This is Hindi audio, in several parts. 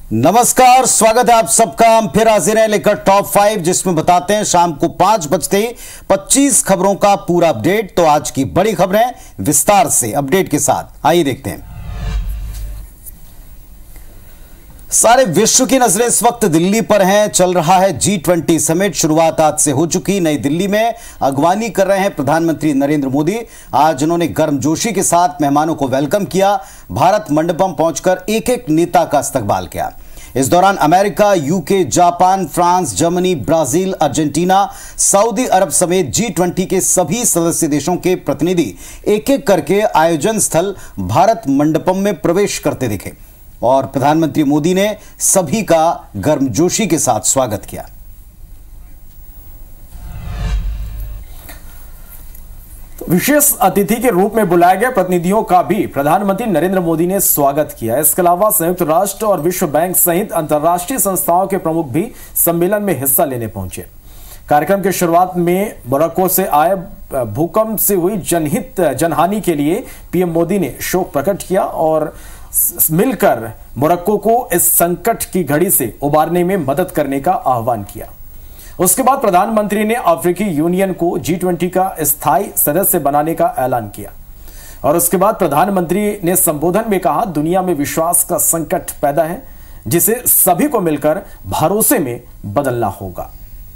नमस्कार, स्वागत है आप सबका। हम फिर हाजिर हैं लेकर टॉप 5, जिसमें बताते हैं शाम को 5 बजते ही 25 खबरों का पूरा अपडेट। तो आज की बड़ी खबरें विस्तार से अपडेट के साथ आइए देखते हैं। सारे विश्व की नजरें इस वक्त दिल्ली पर हैं। चल रहा है G20 समिट। शुरुआत आज से हो चुकी। नई दिल्ली में अगवानी कर रहे हैं प्रधानमंत्री नरेंद्र मोदी। आज उन्होंने गर्मजोशी के साथ मेहमानों को वेलकम किया। भारत मंडपम पहुंचकर एक एक नेता का इस्तकबाल किया। इस दौरान America, UK, Japan, France, Germany, Brazil, Argentina, Saudi Arab समेत G20 के सभी सदस्य देशों के प्रतिनिधि एक एक करके आयोजन स्थल भारत मंडपम में प्रवेश करते दिखे और प्रधानमंत्री मोदी ने सभी का गर्मजोशी के साथ स्वागत किया। विशेष अतिथि के रूप में बुलाए गए प्रतिनिधियों का भी प्रधानमंत्री नरेंद्र मोदी ने स्वागत किया। इसके अलावा संयुक्त राष्ट्र और विश्व बैंक सहित अंतर्राष्ट्रीय संस्थाओं के प्रमुख भी सम्मेलन में हिस्सा लेने पहुंचे। कार्यक्रम की शुरुआत में मोरक्को से आए भूकंप से हुई जनहानि के लिए पीएम मोदी ने शोक प्रकट किया और मिलकर मोरक्को को इस संकट की घड़ी से उबारने में मदद करने का आह्वान किया। उसके बाद प्रधानमंत्री ने अफ्रीकी यूनियन को G20 का स्थायी सदस्य बनाने का ऐलान किया और उसके बाद प्रधानमंत्री ने संबोधन में कहा, दुनिया में विश्वास का संकट पैदा है जिसे सभी को मिलकर भरोसे में बदलना होगा।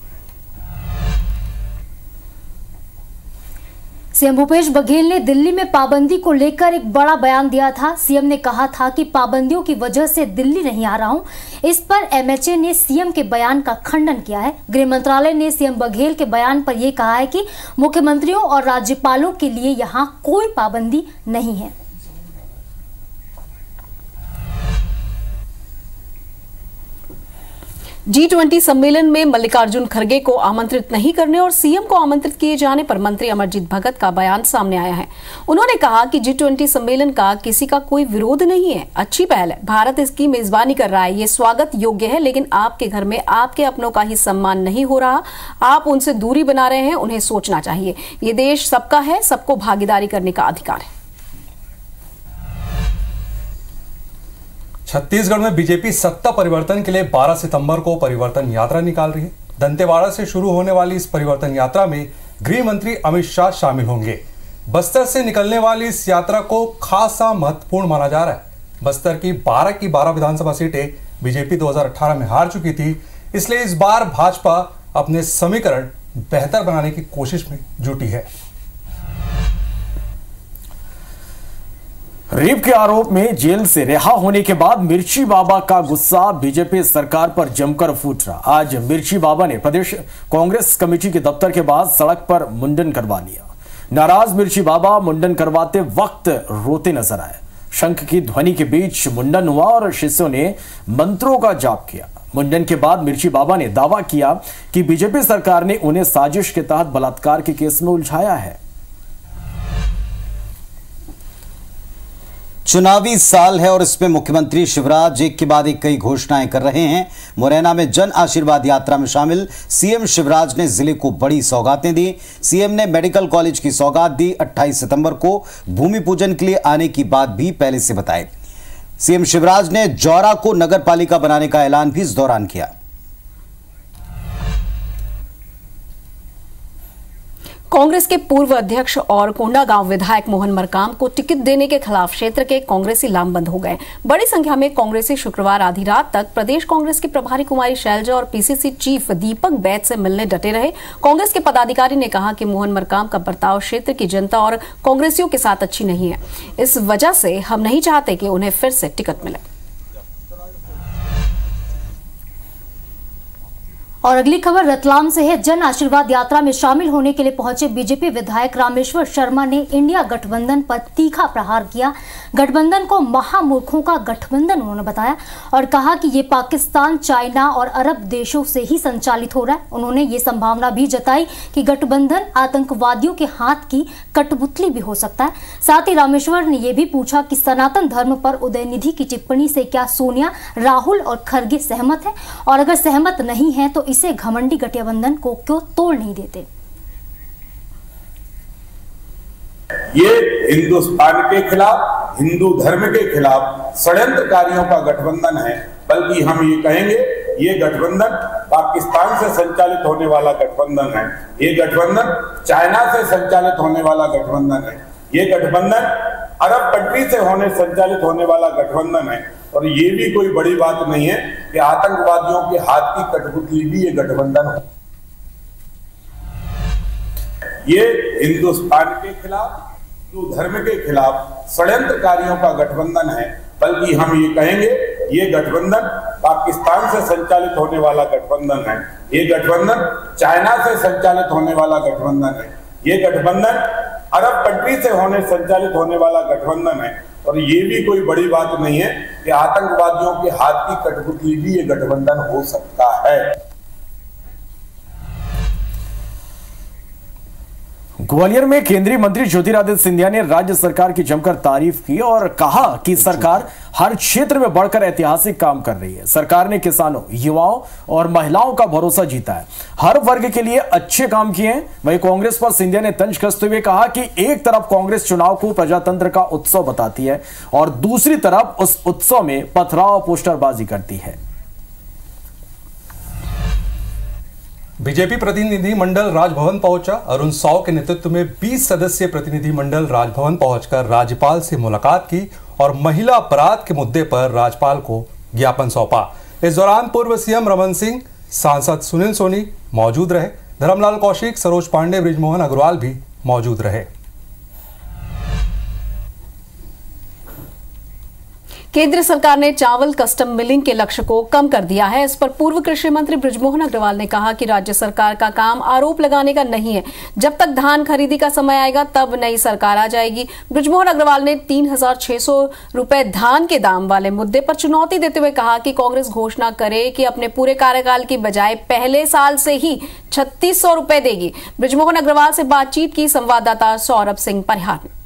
सीएम भूपेश बघेल ने दिल्ली में पाबंदी को लेकर एक बड़ा बयान दिया था। सीएम ने कहा था कि पाबंदियों की वजह से दिल्ली नहीं आ रहा हूं। इस पर एमएचए ने सीएम के बयान का खंडन किया है। गृह मंत्रालय ने सीएम बघेल के बयान पर यह कहा है कि मुख्यमंत्रियों और राज्यपालों के लिए यहां कोई पाबंदी नहीं है। G20 सम्मेलन में मल्लिकार्जुन खड़गे को आमंत्रित नहीं करने और सीएम को आमंत्रित किए जाने पर मंत्री अमरजीत भगत का बयान सामने आया है। उन्होंने कहा कि G20 सम्मेलन का किसी का कोई विरोध नहीं है, अच्छी पहल है, भारत इसकी मेजबानी कर रहा है, ये स्वागत योग्य है, लेकिन आपके घर में आपके अपनों का ही सम्मान नहीं हो रहा, आप उनसे दूरी बना रहे हैं, उन्हें सोचना चाहिए। ये देश सबका है, सबको भागीदारी करने का अधिकार है। छत्तीसगढ़ में बीजेपी सत्ता परिवर्तन के लिए 12 सितंबर को परिवर्तन यात्रा निकाल रही है। दंतेवाड़ा से शुरू होने वाली इस परिवर्तन यात्रा में गृह मंत्री अमित शाह शामिल होंगे। बस्तर से निकलने वाली इस यात्रा को खासा महत्वपूर्ण माना जा रहा है। बस्तर की 12 विधानसभा सीटें बीजेपी 2018 में हार चुकी थी, इसलिए इस बार भाजपा अपने समीकरण बेहतर बनाने की कोशिश में जुटी है। रेप के आरोप में जेल से रिहा होने के बाद मिर्ची बाबा का गुस्सा बीजेपी सरकार पर जमकर फूट रहा। आज मिर्ची बाबा ने प्रदेश कांग्रेस कमेटी के दफ्तर के बाद सड़क पर मुंडन करवा लिया। नाराज मिर्ची बाबा मुंडन करवाते वक्त रोते नजर आए। शंख की ध्वनि के बीच मुंडन हुआ और शिष्यों ने मंत्रों का जाप किया। मुंडन के बाद मिर्ची बाबा ने दावा किया कि बीजेपी सरकार ने उन्हें साजिश के तहत बलात्कार के केस में उलझाया है। चुनावी साल है और इसमें मुख्यमंत्री शिवराज एक के बाद एक कई घोषणाएं कर रहे हैं। मुरैना में जन आशीर्वाद यात्रा में शामिल सीएम शिवराज ने जिले को बड़ी सौगातें दी। सीएम ने मेडिकल कॉलेज की सौगात दी। 28 सितंबर को भूमि पूजन के लिए आने की बात भी पहले से बताई। सीएम शिवराज ने जौरा को नगर पालिका बनाने का ऐलान भी इस दौरान किया। कांग्रेस के पूर्व अध्यक्ष और कोंडागांव विधायक मोहन मरकाम को टिकट देने के खिलाफ क्षेत्र के कांग्रेसी लामबंद हो गए। बड़ी संख्या में कांग्रेसी शुक्रवार आधी रात तक प्रदेश कांग्रेस की प्रभारी कुमारी शैलजा और पीसीसी चीफ दीपक बैद से मिलने डटे रहे। कांग्रेस के पदाधिकारी ने कहा कि मोहन मरकाम का बर्ताव क्षेत्र की जनता और कांग्रेसियों के साथ अच्छी नहीं है। इस वजह से हम नहीं चाहते कि उन्हें फिर से टिकट मिले। और अगली खबर रतलाम से है। जन आशीर्वाद यात्रा में शामिल होने के लिए पहुंचे बीजेपी विधायक रामेश्वर शर्मा ने इंडिया गठबंधन पर तीखा प्रहार किया। गठबंधन को महामूर्खों का गठबंधन उन्होंने बताया और कहा कि ये पाकिस्तान, चाइना और अरब देशों से ही संचालित हो रहा है। उन्होंने ये संभावना भी जताई कि गठबंधन आतंकवादियों के हाथ की कठपुतली भी हो सकता है। साथ ही रामेश्वर ने यह भी पूछा कि सनातन धर्म पर उदयनिधि की टिप्पणी से क्या सोनिया, राहुल और खड़गे सहमत है, और अगर सहमत नहीं है तो इसे घमंडी गठबंधन को क्यों तोड़ नहीं देते। ये हिंदुस्तान के खिलाफ, हिंदू धर्म के खिलाफ षड्यंत्रकारियों का गठबंधन है बल्कि हम ये कहेंगे ये गठबंधन पाकिस्तान से संचालित होने वाला गठबंधन है, ये गठबंधन चाइना से संचालित होने वाला गठबंधन है, ये गठबंधन अरब कंट्री से संचालित होने वाला गठबंधन है। और ये भी कोई बड़ी बात नहीं है कि आतंकवादियों के हाथ की कठपुतली भी ये गठबंधन हो। ये हिंदुस्तान के खिलाफ, हिंदू धर्म के खिलाफ षड्यंत्रकारियों का गठबंधन है, बल्कि हम ये कहेंगे ये गठबंधन पाकिस्तान से संचालित होने वाला गठबंधन है, ये गठबंधन चाइना से संचालित होने वाला गठबंधन है, ये गठबंधन अरब कंट्री से संचालित होने वाला गठबंधन है। और ये भी कोई बड़ी बात नहीं है कि आतंकवादियों के हाथ की कठपुतली भी ये गठबंधन हो सकता है। ग्वालियर में केंद्रीय मंत्री ज्योतिरादित्य सिंधिया ने राज्य सरकार की जमकर तारीफ की और कहा कि सरकार हर क्षेत्र में बढ़कर ऐतिहासिक काम कर रही है। सरकार ने किसानों, युवाओं और महिलाओं का भरोसा जीता है, हर वर्ग के लिए अच्छे काम किए हैं। वहीं कांग्रेस पर सिंधिया ने तंज कसते हुए कहा कि एक तरफ कांग्रेस चुनाव को प्रजातंत्र का उत्सव बताती है और दूसरी तरफ उस उत्सव में पथराव पोस्टरबाजी करती है। बीजेपी प्रतिनिधि मंडल राजभवन पहुंचा। अरुण साव के नेतृत्व में 20 सदस्यीय प्रतिनिधि मंडल राजभवन पहुंचकर राज्यपाल से मुलाकात की और महिला अपराध के मुद्दे पर राज्यपाल को ज्ञापन सौंपा। इस दौरान पूर्व सीएम रमन सिंह, सांसद सुनील सोनी मौजूद रहे। धर्मलाल कौशिक, सरोज पांडे, बृजमोहन अग्रवाल भी मौजूद रहे। केंद्र सरकार ने चावल कस्टम मिलिंग के लक्ष्य को कम कर दिया है। इस पर पूर्व कृषि मंत्री बृजमोहन अग्रवाल ने कहा कि राज्य सरकार का काम आरोप लगाने का नहीं है। जब तक धान खरीदी का समय आएगा तब नई सरकार आ जाएगी। बृजमोहन अग्रवाल ने 3,600 रुपए धान के दाम वाले मुद्दे पर चुनौती देते हुए कहा कि कांग्रेस घोषणा करे कि अपने पूरे कार्यकाल की बजाय पहले साल से ही 3,600 रुपए देगी। बृजमोहन अग्रवाल से बातचीत की संवाददाता सौरभ सिंह परिहार ने।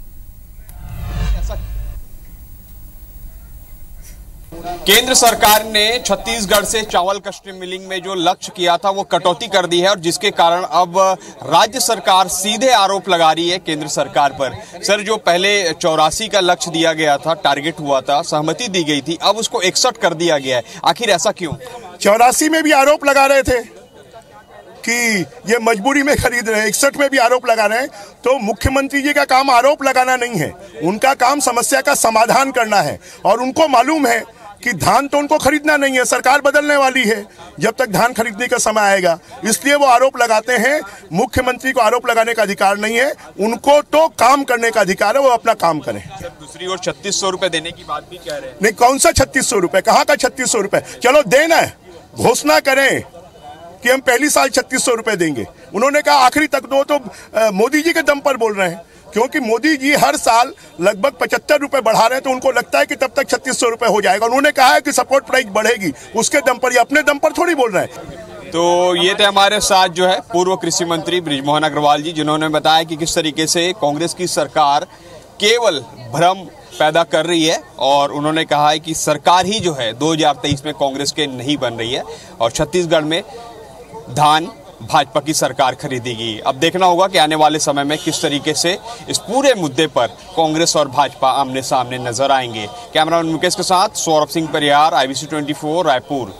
केंद्र सरकार ने छत्तीसगढ़ से चावल कस्टम मिलिंग में जो लक्ष्य किया था वो कटौती कर दी है और जिसके कारण अब राज्य सरकार सीधे आरोप लगा रही है केंद्र सरकार पर। सर, जो पहले 84 का लक्ष्य दिया गया था, टारगेट हुआ था, सहमति दी गई थी, अब उसको 61 कर दिया गया है। आखिर ऐसा क्यों? 84 में भी आरोप लगा रहे थे कि ये मजबूरी में खरीद रहे हैं, 61 में भी आरोप लगा रहे हैं। तो मुख्यमंत्री जी का काम आरोप लगाना नहीं है, उनका काम समस्या का समाधान करना है। और उनको मालूम है कि धान तो उनको खरीदना नहीं है, सरकार बदलने वाली है, जब तक धान खरीदने का समय आएगा, इसलिए वो आरोप लगाते हैं। मुख्यमंत्री को आरोप लगाने का अधिकार नहीं है, उनको तो काम करने का अधिकार है, वो अपना काम करें। दूसरी ओर 3,600 रुपए देने की बात भी कह रहे हैं। नहीं, कौन सा 3,600 रुपए, कहाँ का 3,600 रुपए? चलो देना है, घोषणा करें कि हम पहली साल 3,600 रुपए देंगे। उन्होंने कहा आखिरी तक दो, तो मोदी जी के दम पर बोल रहे हैं, क्योंकि मोदी जी हर साल लगभग 75 रुपए बढ़ा रहे हैं, तो उनको लगता है कि तब तक 3,600 रुपए हो जाएगा। उन्होंने कहा है कि सपोर्ट प्राइस बढ़ेगी, उसके दम पर, ये अपने दम पर थोड़ी बोल रहे हैं। तो ये थे हमारे साथ जो है पूर्व कृषि मंत्री बृजमोहन अग्रवाल जी, जिन्होंने बताया कि किस तरीके से कांग्रेस की सरकार केवल भ्रम पैदा कर रही है और उन्होंने कहा है कि सरकार ही जो है 2023 में कांग्रेस के नहीं बन रही है और छत्तीसगढ़ में धान भाजपा की सरकार खरीदेगी। अब देखना होगा कि आने वाले समय में किस तरीके से इस पूरे मुद्दे पर कांग्रेस और भाजपा आमने सामने नजर आएंगे। कैमरामैन मुकेश के साथ सौरभ सिंह परिहार, IBC 24 रायपुर।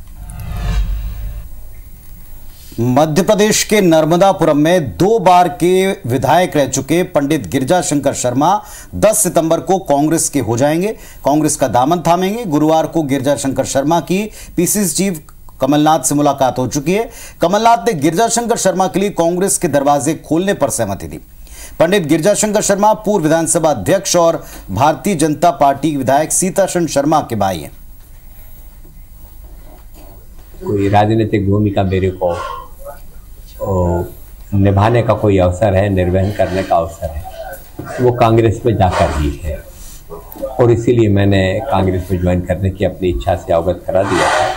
मध्य प्रदेश के नर्मदापुरम में 2 बार के विधायक रह चुके पंडित गिरजा शंकर शर्मा 10 सितंबर को कांग्रेस के हो जाएंगे, कांग्रेस का दामन थामेंगे। गुरुवार को गिरजा शंकर शर्मा की PCC चीफ कमलनाथ से मुलाकात हो चुकी है। कमलनाथ ने गिरजा शंकर शर्मा के लिए कांग्रेस के दरवाजे खोलने पर सहमति दी। पंडित गिरजा शंकर शर्मा पूर्व विधानसभा अध्यक्ष और भारतीय जनता पार्टी विधायक सीताशन शर्मा के भाई हैं। कोई राजनीतिक भूमिका मेरे को निभाने का कोई अवसर है, निर्वहन करने का अवसर है, वो कांग्रेस में जाकर ही है और इसीलिए मैंने कांग्रेस में ज्वाइन करने की अपनी इच्छा से अवगत करा दिया था।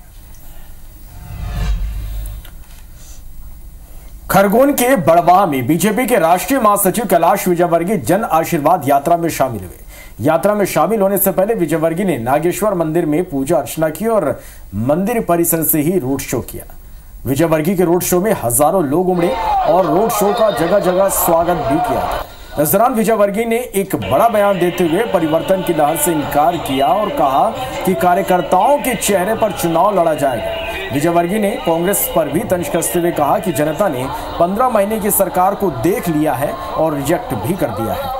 खरगोन के बड़वाह में बीजेपी के राष्ट्रीय महासचिव कैलाश विजयवर्गीय जन आशीर्वाद यात्रा में शामिल हुए। यात्रा में शामिल होने से पहले विजयवर्गीय ने नागेश्वर मंदिर में पूजा अर्चना की और मंदिर परिसर से ही रोड शो किया। विजयवर्गीय के रोड शो में हजारों लोग उमड़े और रोड शो का जगह जगह स्वागत भी किया। इस दौरान विजयवर्गीय ने एक बड़ा बयान देते हुए परिवर्तन की लहर से इनकार किया और कहा कि कार्यकर्ताओं के चेहरे पर चुनाव लड़ा जाएगा। विजयवर्गीय ने कांग्रेस पर भी तंज कसते हुए कहा कि जनता ने 15 महीने की सरकार को देख लिया है और रिजेक्ट भी कर दिया है।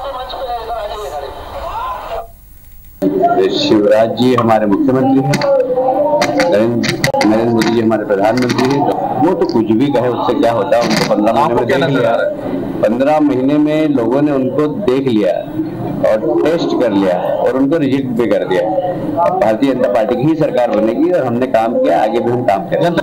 शिवराज जी हमारे मुख्यमंत्री हैं, नरेंद्र मोदी जी हमारे प्रधानमंत्री हैं। वो तो कुछ भी कहे उससे क्या होता है, उनको 15 महीने में देख लिया। 15 महीने में लोगों ने उनको देख लिया और टेस्ट कर लिया और उनको रिजेक्ट भी कर दिया। अब भारतीय जनता पार्टी की ही सरकार बनेगी और हमने काम किया, आगे भी हम काम करेंगे।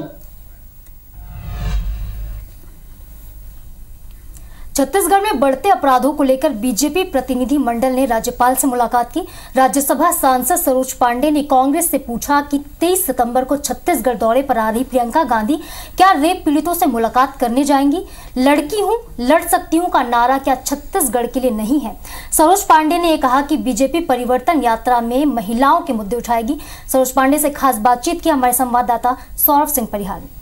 छत्तीसगढ़ में बढ़ते अपराधों को लेकर बीजेपी प्रतिनिधि मंडल ने राज्यपाल से मुलाकात की। राज्यसभा सांसद सरोज पांडे ने कांग्रेस से पूछा कि 23 सितंबर को छत्तीसगढ़ दौरे पर आ रही प्रियंका गांधी क्या रेप पीड़ितों से मुलाकात करने जाएंगी? लड़की हूं, लड़ सकती हूं का नारा क्या छत्तीसगढ़ के लिए नहीं है? सरोज पांडे ने कहा कि बीजेपी परिवर्तन यात्रा में महिलाओं के मुद्दे उठाएगी। सरोज पांडे से खास बातचीत की हमारे संवाददाता सौरभ सिंह परिहार ने।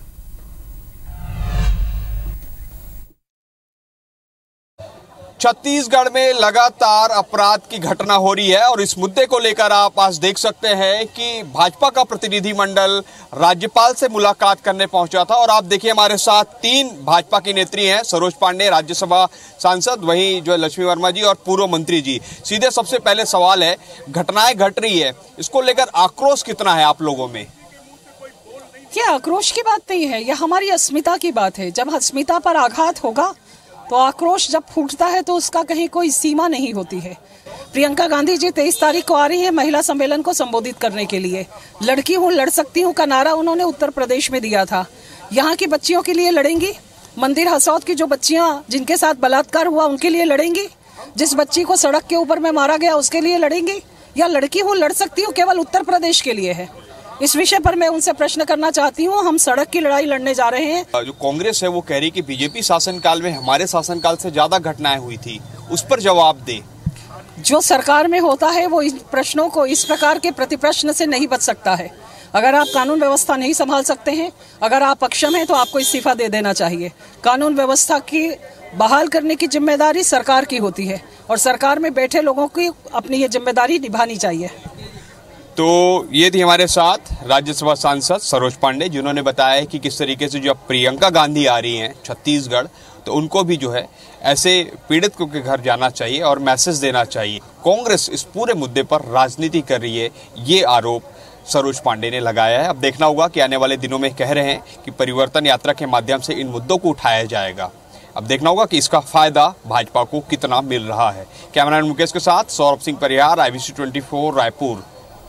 छत्तीसगढ़ में लगातार अपराध की घटना हो रही है और इस मुद्दे को लेकर आप आज देख सकते हैं कि भाजपा का प्रतिनिधि मंडल राज्यपाल से मुलाकात करने पहुंचा था। और आप देखिए हमारे साथ 3 भाजपा की नेत्री हैं, सरोज पांडे राज्यसभा सांसद, वहीं जो लक्ष्मी वर्मा जी और पूर्व मंत्री जी। सीधे सबसे पहले सवाल है, घटनाएं घट रही है, इसको लेकर आक्रोश कितना है आप लोगों में? ये आक्रोश की बात नहीं है, यह हमारी अस्मिता की बात है। जब अस्मिता पर आघात होगा तो आक्रोश जब फूटता है तो उसका कहीं कोई सीमा नहीं होती है। प्रियंका गांधी जी 23 तारीख को आ रही है महिला सम्मेलन को संबोधित करने के लिए। लड़की हूँ, लड़ सकती हूँ का नारा उन्होंने उत्तर प्रदेश में दिया था। यहाँ की बच्चियों के लिए लड़ेंगी? मंदिर हसौद की जो बच्चियाँ जिनके साथ बलात्कार हुआ उनके लिए लड़ेंगी? जिस बच्ची को सड़क के ऊपर में मारा गया उसके लिए लड़ेंगी? या लड़की हूँ, लड़ सकती हूँ केवल उत्तर प्रदेश के लिए है? इस विषय पर मैं उनसे प्रश्न करना चाहती हूँ। हम सड़क की लड़ाई लड़ने जा रहे हैं। जो कांग्रेस है वो कह रही कि बीजेपी शासनकाल में हमारे शासनकाल से ज्यादा घटनाएं हुई थी, उस पर जवाब दे। जो सरकार में होता है वो इन प्रश्नों को, इस प्रकार के प्रतिप्रश्न से नहीं बच सकता है। अगर आप कानून व्यवस्था नहीं संभाल सकते हैं, अगर आप अक्षम हैं तो आपको इस्तीफा दे देना चाहिए। कानून व्यवस्था की बहाल करने की जिम्मेदारी सरकार की होती है और सरकार में बैठे लोगों की अपनी ये जिम्मेदारी निभानी चाहिए। तो ये थी हमारे साथ राज्यसभा सांसद सरोज पांडे, जिन्होंने बताया कि किस तरीके से जो प्रियंका गांधी आ रही हैं छत्तीसगढ़, तो उनको भी जो है ऐसे पीड़ितों के घर जाना चाहिए और मैसेज देना चाहिए। कांग्रेस इस पूरे मुद्दे पर राजनीति कर रही है, ये आरोप सरोज पांडे ने लगाया है। अब देखना होगा कि आने वाले दिनों में कह रहे हैं कि परिवर्तन यात्रा के माध्यम से इन मुद्दों को उठाया जाएगा। अब देखना होगा कि इसका फायदा भाजपा को कितना मिल रहा है। कैमरामैन मुकेश के साथ सौरभ सिंह परिहार, IBC 24 रायपुर।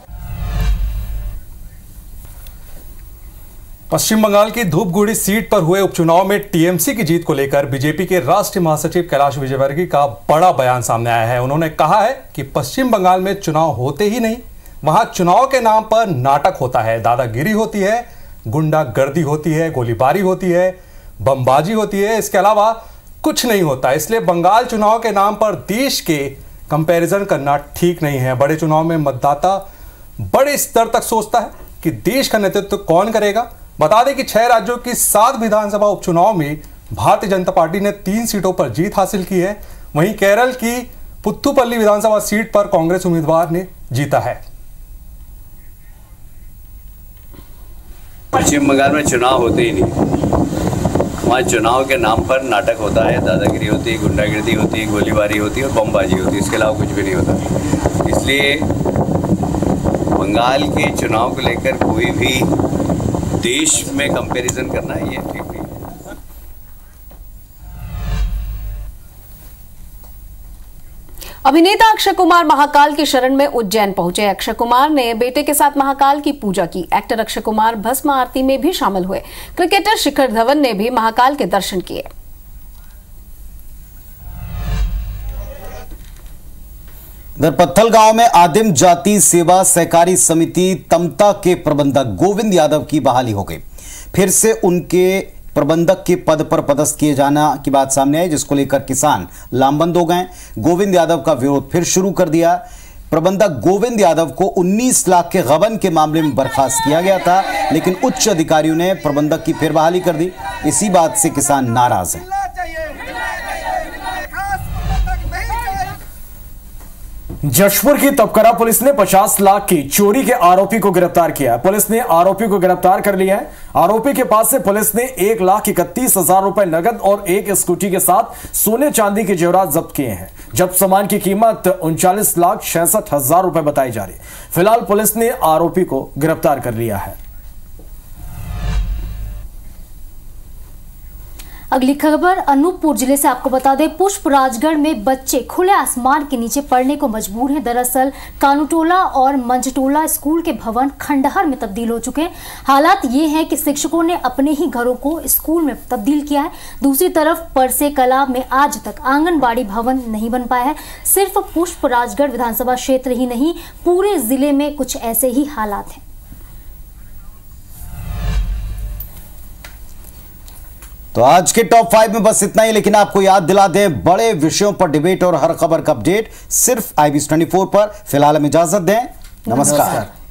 पश्चिम बंगाल की धूपगुड़ी सीट पर हुए उपचुनाव में टीएमसी की जीत को लेकर बीजेपी के राष्ट्रीय महासचिव कैलाश विजयवर्गीय का बड़ा बयान सामने आया है। उन्होंने कहा है कि पश्चिम बंगाल में चुनाव होते ही नहीं, वहां चुनाव के नाम पर नाटक होता है, दादागिरी होती है, गुंडागर्दी होती है, गोलीबारी होती है, बमबाजी होती है, इसके अलावा कुछ नहीं होता। इसलिए बंगाल चुनाव के नाम पर देश के कंपैरिजन करना ठीक नहीं है। बड़े चुनाव में मतदाता बड़े स्तर तक सोचता है कि देश का नेतृत्व कौन करेगा। बता दें कि 6 राज्यों की 7 विधानसभा उपचुनाव में भारतीय जनता पार्टी ने 3 सीटों पर जीत हासिल की है। वहीं केरल की पुत्तुपल्ली विधानसभा सीट पर कांग्रेस उम्मीदवार ने जीता है। पश्चिम बंगाल में चुनाव होते ही नहीं, वहाँ चुनाव के नाम पर नाटक होता है, दादागिरी होती है, गुंडागिरी होती है, गोलीबारी होती है और बमबाजी होती है, इसके अलावा कुछ भी नहीं होता। इसलिए बंगाल के चुनाव को लेकर कोई भी देश में कंपैरिजन करना ये ठीक नहीं है। अभिनेता अक्षय कुमार महाकाल की शरण में उज्जैन पहुंचे। अक्षय कुमार ने बेटे के साथ महाकाल की पूजा की। एक्टर अक्षय कुमार भस्म आरती में भी शामिल हुए। क्रिकेटर शिखर धवन ने भी महाकाल के दर्शन किए। पत्थल गांव में आदिम जाति सेवा सहकारी समिति तमता के प्रबंधक गोविंद यादव की बहाली हो गई। फिर से उनके प्रबंधक के पद पर पदस्थ किए जाना की बात सामने आई, जिसको लेकर किसान लामबंद हो गए। गोविंद यादव का विरोध फिर शुरू कर दिया। प्रबंधक गोविंद यादव को 19 लाख के गबन के मामले में बर्खास्त किया गया था, लेकिन उच्च अधिकारियों ने प्रबंधक की फिर बहाली कर दी। इसी बात से किसान नाराज हैं। जशपुर की तपकरा पुलिस ने 50 लाख की चोरी के आरोपी को गिरफ्तार किया है। पुलिस ने आरोपी को गिरफ्तार कर लिया है। आरोपी के पास से पुलिस ने 1,31,000 रुपए नगद और एक स्कूटी के साथ सोने चांदी के जेवरात जब्त किए हैं। जब्त सामान की कीमत 39,66,000 रुपए बताई जा रही है। फिलहाल पुलिस ने आरोपी को गिरफ्तार कर लिया है। अगली खबर अनूपपुर जिले से आपको बता दें, पुष्पराजगढ़ में बच्चे खुले आसमान के नीचे पढ़ने को मजबूर हैं। दरअसल कानूटोला और मंजटोला स्कूल के भवन खंडहर में तब्दील हो चुके हैं। हालात ये हैं कि शिक्षकों ने अपने ही घरों को स्कूल में तब्दील किया है। दूसरी तरफ परसे कला में आज तक आंगनबाड़ी भवन नहीं बन पाया है। सिर्फ पुष्पराजगढ़ विधानसभा क्षेत्र ही नहीं, पूरे जिले में कुछ ऐसे ही हालात हैं। तो आज के टॉप 5 में बस इतना ही, लेकिन आपको याद दिला दें, बड़े विषयों पर डिबेट और हर खबर का अपडेट सिर्फ IBS 24 पर। फिलहाल हमें इजाजत दें। नमस्कार।